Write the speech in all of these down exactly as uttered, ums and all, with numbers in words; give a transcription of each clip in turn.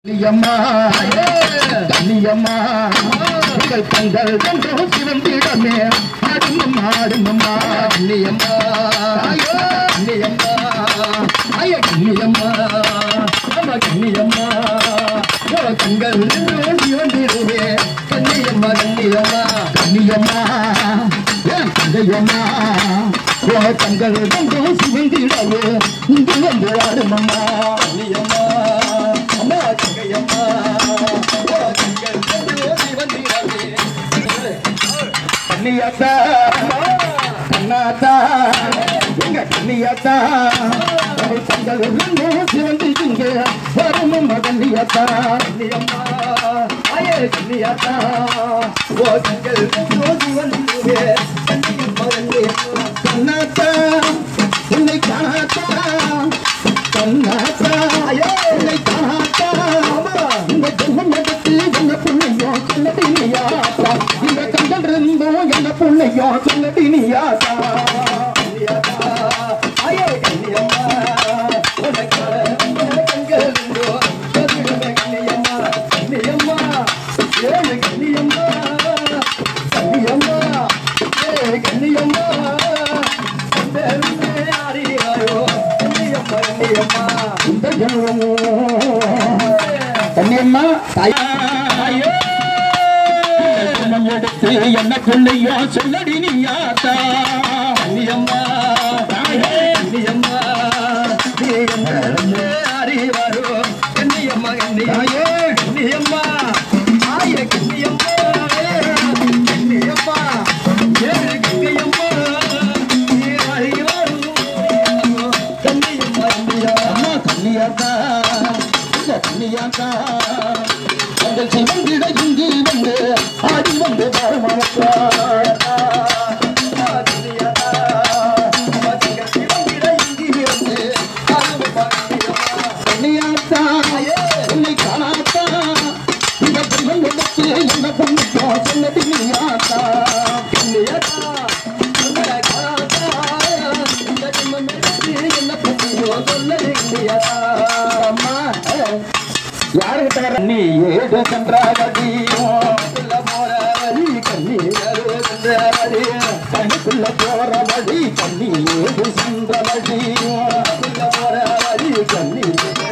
கண்ணியம்மா கண்ணியம்மா உங்கள் கண்கள் கண்டோ சிவந்திடமே ஆடுமம்மா ஆடுமம்மா கண்ணியம்மா கண்ணியம்மா ஐய கண்ணியம்மா நம்ம கண்ணியம்மா உங்கள் கண்கள் கண்டோ சிவந்திடுமே கண்ணியம்மா கண்ணியம்மா கண்ணியம்மா ஏன் கண்ணியம்மா உங்கள் கண்கள் கண்டோ சிவந்திடமே இங்கு வந்து ஆடுமம்மா கண்ணியம்மா கண்ணியாத்தா கண்ணாத்தா எங்க கண்ணியாத்தா தங்கள் சிவந்திங்க வரும் கண்ணியாத்தா கண்ணியம்மா ஆயே கண்ணியாத்தா ஓ தங்கள் சிவந்திங்க கண்ணாத்தா உன்னை காணாத்தா கண்ணாத்தா என்னை காணாத்தா இந்த ஜென்மம் எடுத்து என்ன புண்ணியோ சொல்லடி நீயாத்தா இந்த கண்கள் இருந்தோ என்ன புண்ணியோ சொல்லடி நீயாத்தா ஐயே கண்ணியம்மா கண்கள் இருந்தோ கண்ணியம்மா கண்ணியம்மா ஏழு கண்ணியம்மா கண்ணியம்மா ஏ கண்ணியம்மா கண்ணியம்மா எடுத்து என்ன பிள்ளையோ சொல்லடி நீயாத்தா கண்ணியம்மா கண்ணியம்மா அறிவாரோ கண்ணியம்மா கண்ணியாயே கண்ணியம்மா ஆய கண்ணியம்மா கண்ணியம்மா ஏழு கண்ணியம்மா கண்ணியாத்தா கண்ணியாத்தா உங்கள் சிவந்திட இங்கு வந்து ஆடி வந்து பாரமாத்தா கண்ணியாத்தா என்னை காணாத்தா இந்த பெண்கள் எடுத்து என்ன பண்ணிக்கோ சொல்லடி நீயாத்தா கண்ணியாத்தா யாருகிட்ட நீ ஏடு சென்றாடியோ போற வழி கண்ணி சென்றடி கண்ணுக்குள்ள போற வழி கண்ணி ஏடு சென்றடியோ போற வழி கண்ணி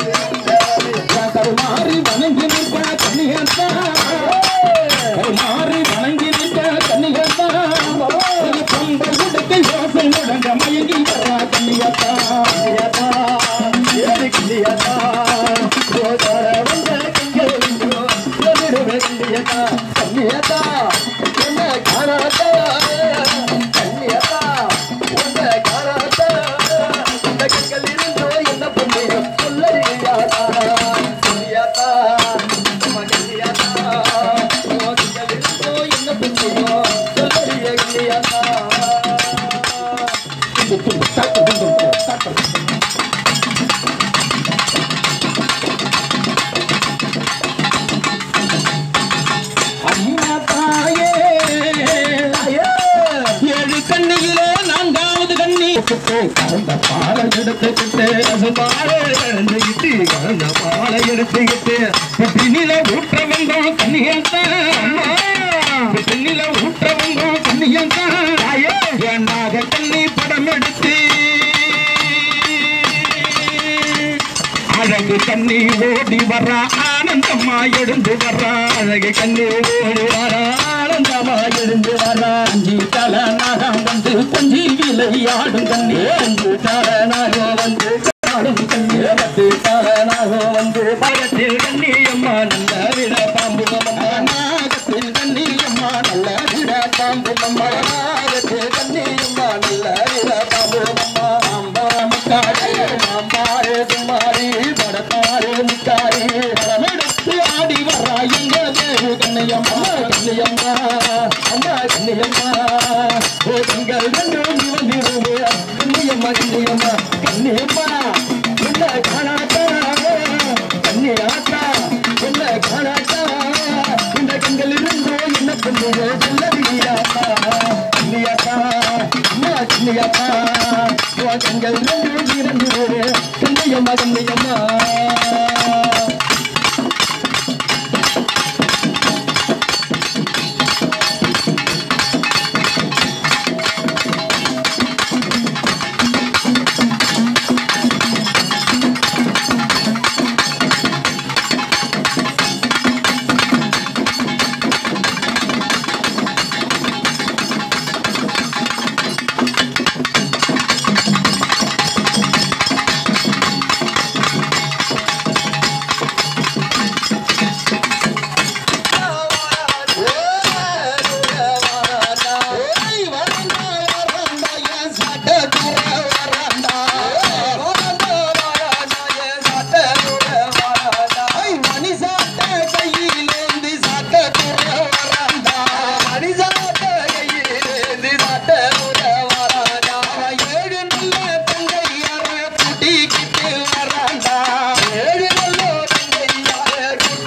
கருமாறி வணங்கி நிற்ப கண்ணியத்தா கருமாறி வணங்கி நிற்ப கண்ணியத்தா பொங்கல் கொடுக்க யோசனை முடங்க மயங்கி வர கண்ணியத்தா கண்ணியத்தா கண்ணியத்தா கண்ணியத்தா என்ன காணாத்தா கண்ணியத்தா உன்ன காணாத்தா இந்த கண்கள் இருந்தோ என்ன பண்ணியோ சொல்லறியாத்தா கண்ணியத்தா நம்ம கண்ணியத்தா கண்கள் இருந்தோ என்ன பண்ணியோ சொல்லறிய கண்ணியத்தா கலந்த பாலை எடுத்துக்கிட்டு பாலை இழந்துக்கிட்டு கலந்த பாலை எடுத்துக்கிட்டு பின்னில ஊற்ற வந்தோம் கண்ணியத்தா பின்னில ஊற்ற வந்தோம் கண்ணியத்தா ஏன்னாக கண்ணி படம் எடுத்து அழகு கண்ணி ஓடி வர்ற ஆனந்தம்மா எழுந்து வர்ற அழகு கண்ணி ஓடி வர ஆனந்தமா எழுந்து வர அஞ்சி தலனாகம் வந்து கொஞ்சி விளையாடும் கண்ணி அஞ்சு தலனாக வந்து ஆடும் கண்ணி பத்து தலனாக வந்து பகத்தில் கண்ணி அம்மா நல்ல விட பாம்பு நாகத்தில் கண்ணி அம்மா நல்ல விட பாம்பு அம்மா நாகத்தில் கண்ணி அம்மா நல்ல விட பாம்பு அம்மா அம்பாமுக்காரி அம்பாரே குமாரி படக்காரே முக்காரி படமெடுத்து ஆடி வர்றா எங்க தேவு கண்ணியம்மா கண்ணியம்மா அம்மா கண்ணியம்மா ஓ கண்கள் ரெண்டு வந்திருவே கண்ணியம்மா கண்ணியம்மா கண்ணியம்மா என்ன காணாத்தா கண்ணியாத்தா என்ன காணாத்தா இந்த கண்கள் இருந்தோ என்ன பண்ணுவோ சொல்லவியாத்தா கண்ணியாத்தா அம்மா கண்ணியாத்தா ஓ கண்கள் ரெண்டு கண்ணியம்மா கண்ணியம்மா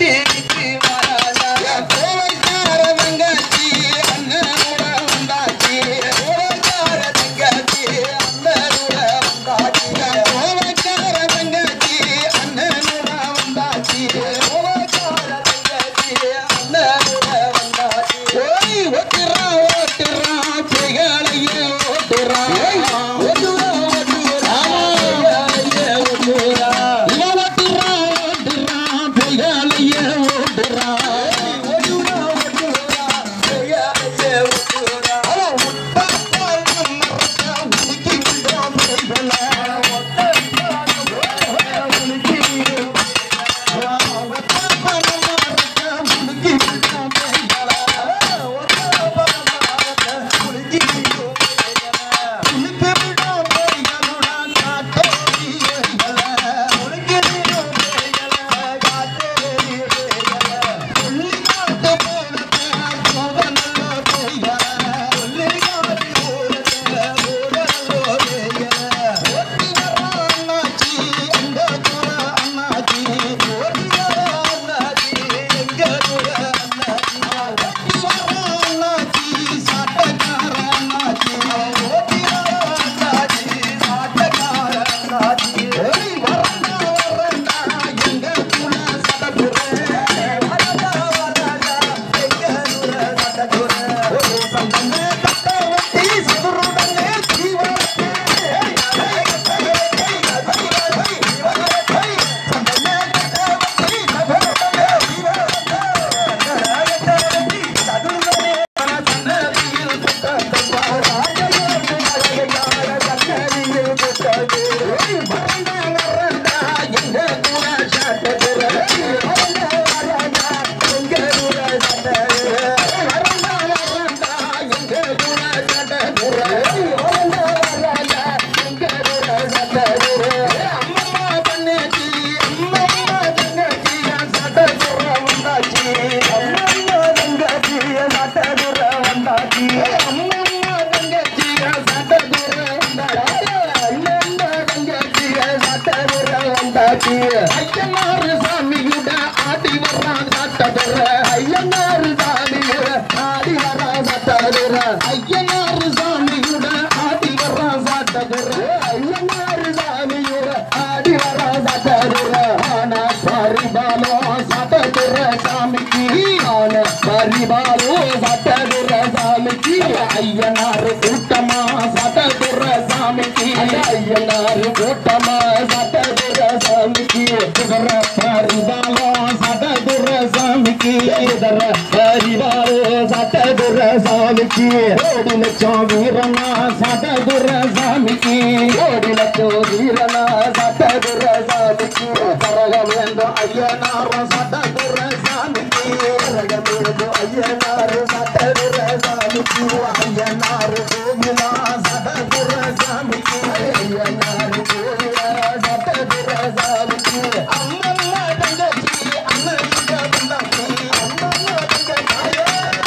ஐயனாறு சாமியுட ஆடி வர்றான் சட்டதுர ஐயனாறு சாமியுட ஆடி வர்றான் சட்டதுர ஐயனாறு சாமியுட ஆடி வர்றான் சட்டதுர ஐயனாறு சாமியுட ஆடி வர்றான் சட்டதுர ஆன பரிபாலோ சட்டதுர சாமிக்கு ஆன பரிபாலோ சட்டதுர சாமிக்கு ஐயனாறு கூட்டமா சட்டதுர சாமிக்கு ஐயனாறு கூட்டமா சட்டதுர சாமிக்கு இதர பரிபாலோ சட்டதுர சாமிக்கு இதர பரிபாலோ சட்டதுர சாமிக்கு ஓடி லட்சம் வீரனா சட்டதுர சாமிக்கு ஓடி லட்சம் வீரனா சட்டதுர சாமிக்கு கரகமேந்தோ ஐயனார் சட்டதுர சாமிக்கு கரகமேந்தோ ஐயனார் சட்டதுர சாமிக்கு ஐயனார் கோவிலா சட்டதுர சாமிக்கு ஐயனார் கோவிலா சட்டதுர சாமிக்கு அம்மம்மா தங்கச்சி அண்ணன் வந்தாச்சி அம்மம்மா தங்கச்சி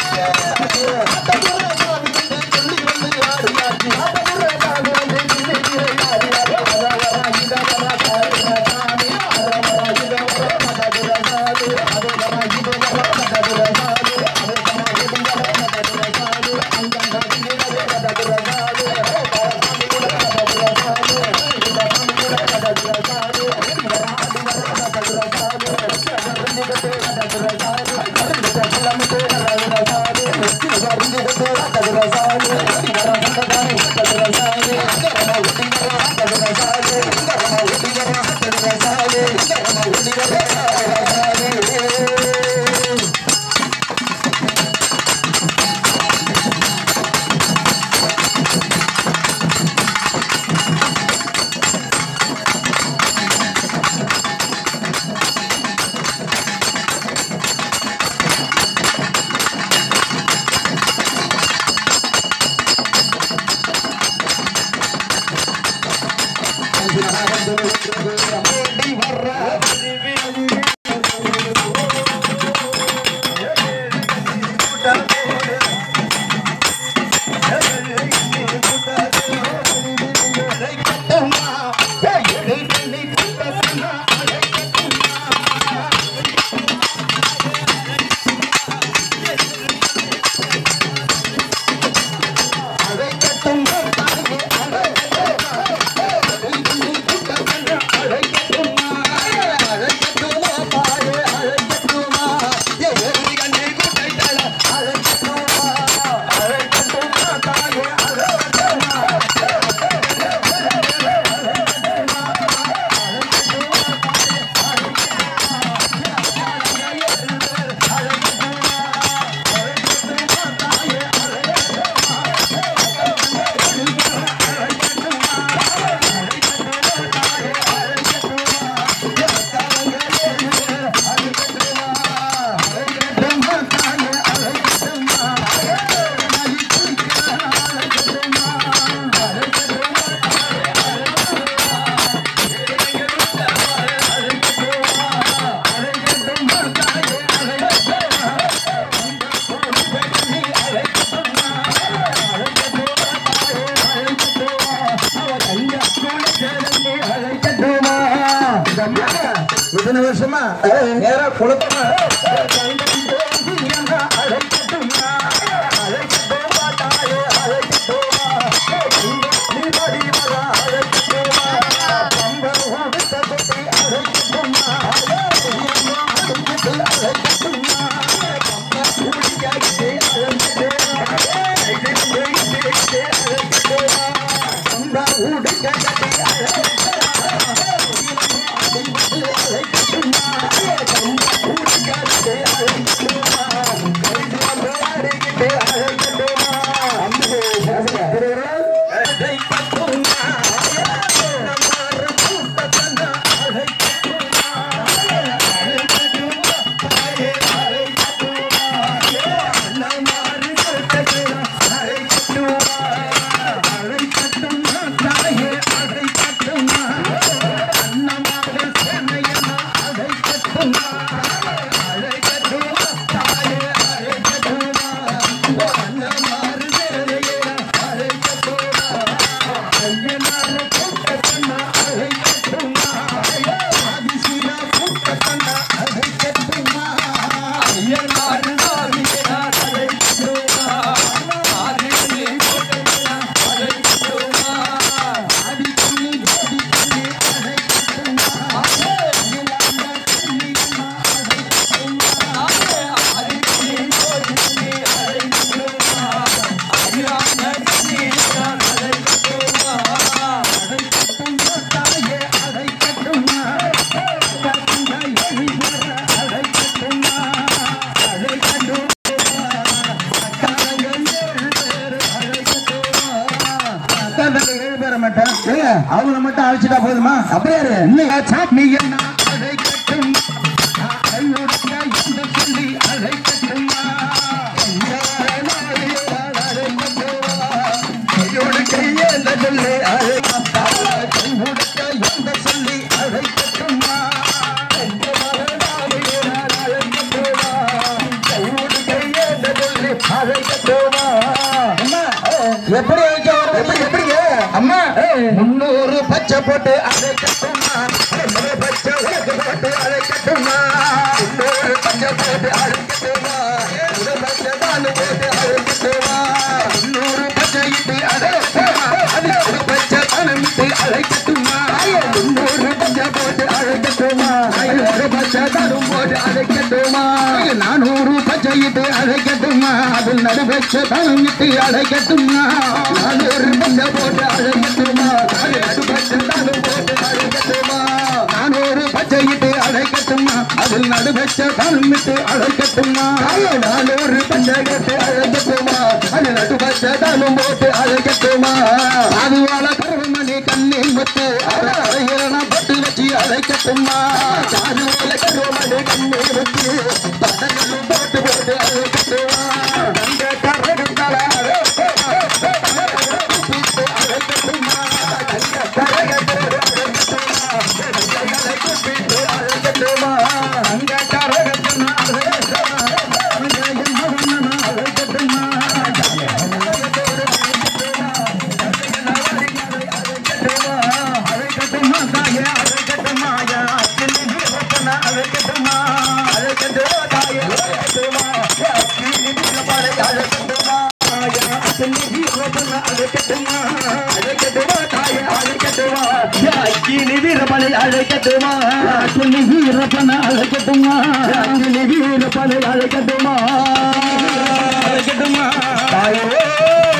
சட்டதுர சாமிக்கு சொல்லி வந்து ஆடியாச்சி சட்டதுர சாமி வந்து சொல்லி ஆடியாச்சி அதவரா இதவரா சாமி அதவரா இதவரா சட்டதுர சாமி அதவரா இதவரா சட்டதுர சாமி அதவரா இதவரா சட்டதுர சாமி அங்கங்க திங்கவே சட்டதுர சாமி சாமி கூட சட்டதுர சாமி இந்த சாமி கூட சட்டதுர சாமி இதரா அதிவரா சட்டதுர சாமி சட்டதுர சட்டதுர சாமி அருந்த கிலோமீட்டர் சட்டதுர சாமி இதரா சட்டதுர சாமி இதரா சட்டதானே சட்டதுர சாமி இதரா உதிவரா சட்டதுர சாமி இதரா உதிவரா சட்டதுர சாமி இதரா உதிவரா சட்டதுர சாமி இத்தனை வருஷமா நேரா குளத்தமா அழைக்கட்டுமா அழைக்கட்டுமா தாயே அழைக்கட்டுமா நீ படி வரா அழைக்கட்டுமா பம்ப ஓடுத்த கொட்டி அழைக்கட்டுமா அழைக்கட்டுமா பம்ப ஊடிக்காகிட்டே அழைக்கட்டுமா பம்ப ஊடிக்காகிட்டே அவங்கள மட்டும் அழைச்சிட்டா போதுமா? அப்படியே நீ என்ன அழைக்கட்டும் சொல்லி அழைக்கட்டுமா கையோட சொல்லி சொல்லி அழைக்கட்டுமா அழைக்கட்டுமா எப்படி எப்படி எப்படிங்க அம்மா முன்னூறு பச்சை போட்டு அழைக்கட்டுமா பச்சை போட்டு அழைக்கட்டுமா முன்னூறு பச்சை போட்டு அழைக்கட்டுமா பச்சை தான் போட்டு அழைக்கட்டுமா முன்னூறு பச்சை இட்டு அழைக்கட்டுமா அது பச்சை தனம் இட்டு அழைக்கட்டுமா முன்னூறு பச்சை போட்டு அழைக்கட்டுமா பச்சை தனம் போட்டு அழைக்கட்டுமா நானூறு பச்சை இட்டு அழைக்கட்டுமா அதில் நடுபட்ச தனம் இட்டு அழைக்கட்டுமா நானூறு பச்சை போட்டு அழைக்கட்டுமா நடுபட்ச தனம் போட்டு அழைக்கட்டுமா நானூறு பச்சை இட்டு அழைக்கட்டுமா அதில் நடுபட்ச தனம் இட்டு அழைக்கட்டுமா நானூறு பச்சை கட்டு அழைக்கட்டுமா அது நடுபட்ச தனம் போட்டு அழைக்கட்டுமா அதுவால கருமணி கண்ணில் முத்து அரையிரண பட்டு வச்சு அழைக்கட்டுமா அதுவால கருமணி கண்ணில் முத்து பதங்களும் போட்டு போட்டு அழைக்கட்டுமா அந்த கரகத்தால வீரப்பனை அழைக்கட்டுமா வீரப்பனை அழைக்கட்டுமா வீரப்பனை அழைக்கட்டுமா அழைக்கட்டுமா